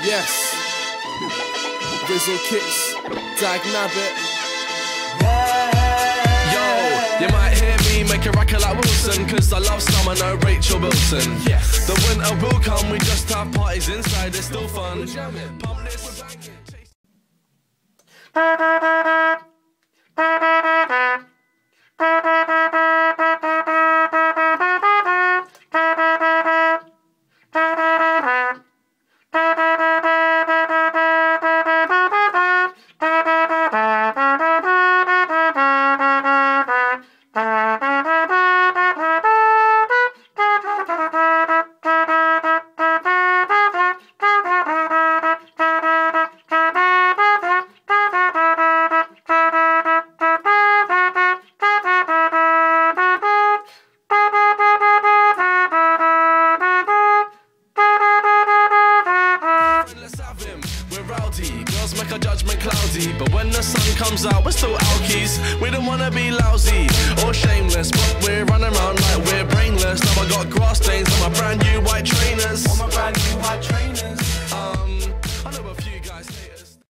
Yes. Rizzle Kicks, Dag Nabbit. Yo, you might hear me make a record like Wilson, cause I love Summer, no Rachel Wilson. Yes. The winter will come, we just have parties inside, it's still fun. Pump this, we're banging. Girls make our judgment cloudy, but when the sun comes out, we're still alkies. We don't wanna be lousy or shameless, but we're running around like we're brainless. Now I got grass